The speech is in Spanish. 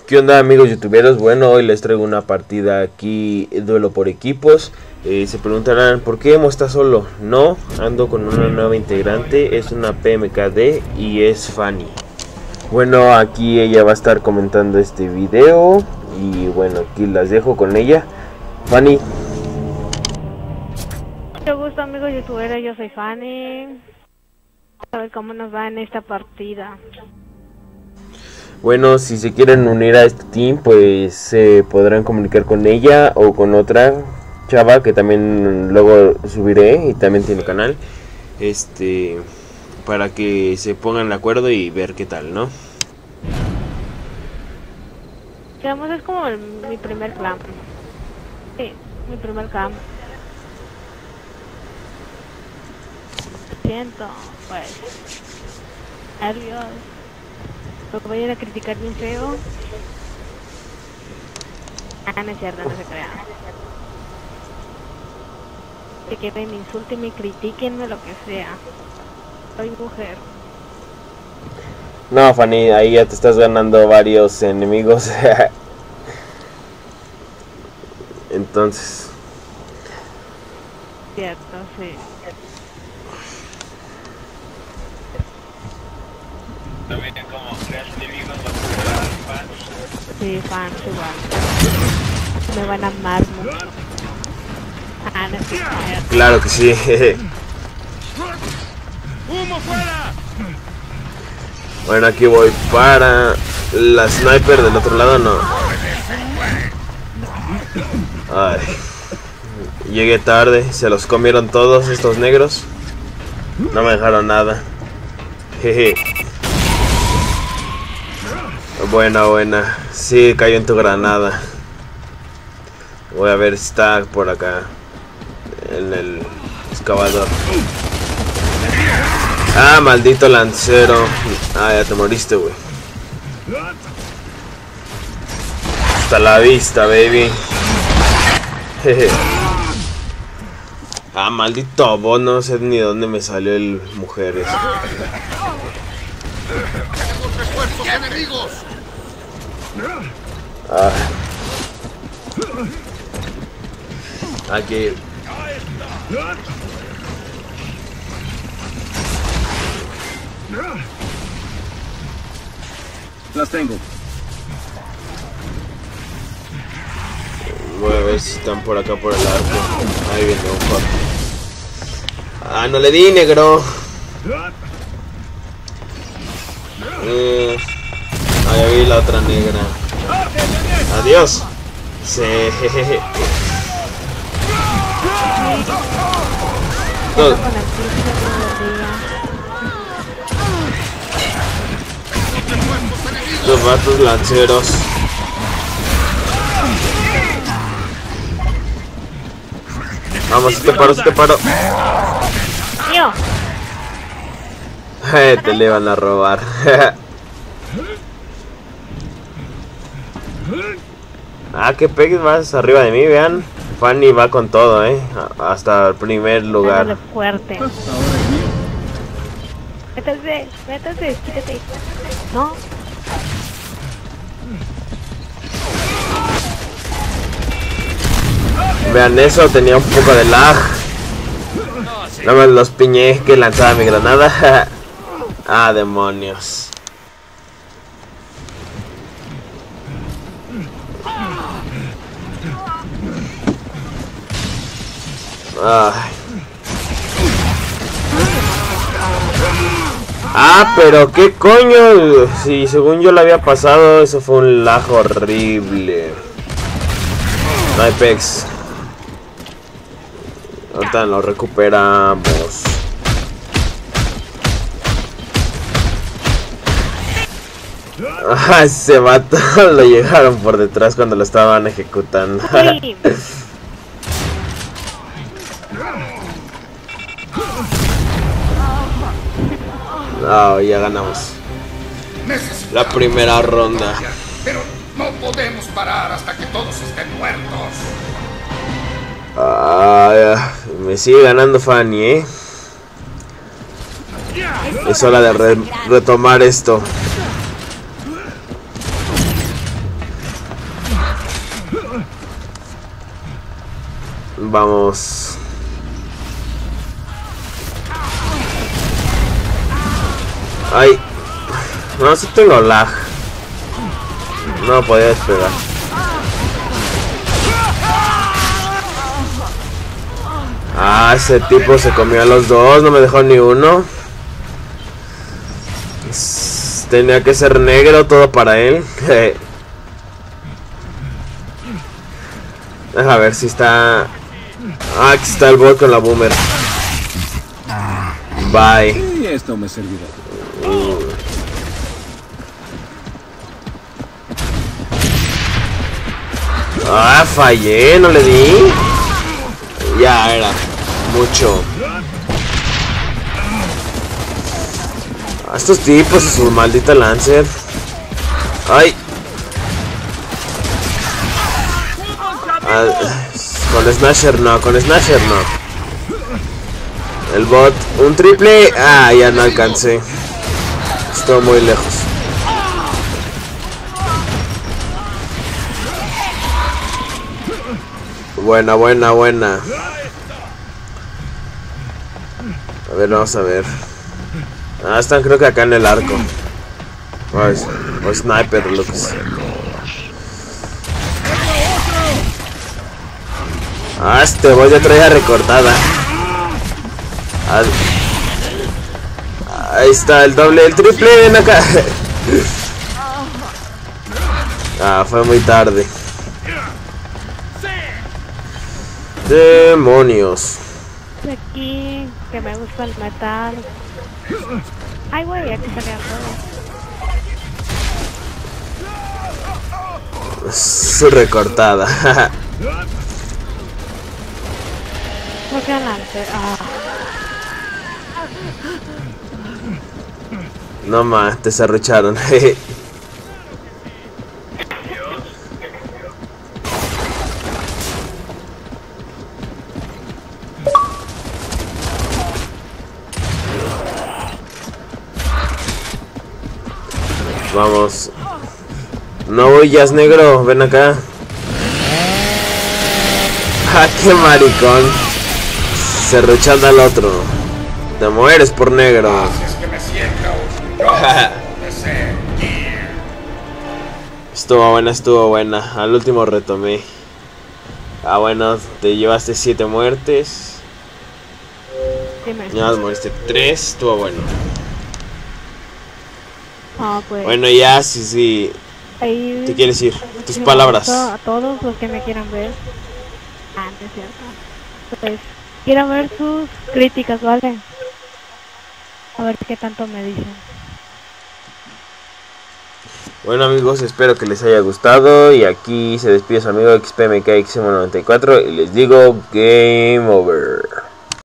¿Qué onda, amigos youtuberos? Bueno, hoy les traigo una partida aquí, duelo por equipos. Se preguntarán, ¿por qué Emo está solo? No, ando con una nueva integrante, es una PMKD y es Fanny. Bueno, aquí ella va a estar comentando este video y bueno, aquí las dejo con ella. Fanny. Mucho gusto, amigos youtuberos, yo soy Fanny. Vamos a ver cómo nos va en esta partida. Bueno, si se quieren unir a este team, pues se podrán comunicar con ella o con otra chava que también luego subiré y también tiene canal. Para que se pongan de acuerdo y ver qué tal, ¿no? Digamos, es como mi primer clan. Sí, mi primer clan. Siento, pues, nervios. Lo voy a ir a criticar bien feo. No es cierto, no se crean. Que quieren, me insulten, me critiquen, lo que sea. Soy mujer. No, Fanny, ahí ya te estás ganando varios enemigos. Entonces. Cierto, sí. También como creas enemigos vas a crear fans. Sí, fans igual. Me van a amar mucho. No es cierto. Claro que sí. ¡Humo fuera! Bueno, aquí voy para la sniper del otro lado, no. Ay. Llegué tarde, se los comieron todos estos negros. No me dejaron nada. Jeje. Buena. Sí, cayó en tu granada. Voy a ver si está por acá. En el excavador. Ah, maldito lancero. Ah, ya te moriste, güey. Hasta la vista, baby. Jeje. Ah, maldito bot, no sé ni dónde me salió el mujeres. ¡Enemigos! Ah. Aquí. Las tengo. Voy a ver si están por acá por el arco. Ahí viene un fuck. Ah, no le di, negro. Ahí vi la otra negra. Adiós. Sí. No. Los vatos lanceros. Vamos, si te paro. Tío. Te le van a robar. Ah, que pegues más arriba de mí, vean. Fanny va con todo, hasta el primer lugar. Dándole fuerte. Métase, quítate. No. Vean eso, tenía un poco de lag. No me los piñé que lanzaba mi granada. Ah, demonios. Ay. Ah, pero qué coño. Si según yo lo había pasado, eso fue un lag horrible. No hay pex. Ahorita lo recuperamos. Ah, ese vato lo llegaron por detrás cuando lo estaban ejecutando. Oh, ya ganamos la primera ronda. Pero no podemos parar hasta que todos estén muertos. Me sigue ganando Fanny, Es hora de retomar esto. Vamos. Ay. No, sí tengo lag. No podía despegar. Ah, ese tipo se comió a los dos. No me dejó ni uno. Tenía que ser negro todo para él. Deja ver si está... Ah, aquí está el bot con la boomer. Bye. Y esto me servirá. Ah, fallé, no le di. Ya era mucho. A estos tipos y su maldita Lancer. Ay. Ah, con Snatcher no, con Snatcher no. El bot, un triple. Ah, ya no alcancé. Estuvo muy lejos. Buena, buena, buena. A ver, vamos a ver. Ah, están creo que acá en el arco. O sniper, lo que sea. Ah, este voy ya traía recortada. Ahí está el doble, el triple, ven acá. Ah, fue muy tarde. Demonios. Aquí, que me gusta el metal. Ay, güey, aquí salían todos. Su recortada. ¿Por qué adelante? Ah. No más, te serrucharon. Vamos. No huyas, negro, ven acá. ¡Ah, qué maricón! Serruchando al otro. Te mueres por negro. Es que me siento orgulloso de ser Gear. Estuvo buena. Al último retomé. Ah, bueno, te llevaste 7 muertes. Dime. Ya moriste 3. Estuvo bueno. Ah, pues. Bueno, ya, sí. Ahí, ¿Te quieres ir? Tus sí, palabras. A todos los que me quieran ver. Ah, no es cierto. Pues, quiero ver sus críticas, ¿vale? A ver qué tanto me dicen. Bueno, amigos, espero que les haya gustado. Y aquí se despide su amigo XPMKXM94. Y les digo, game over.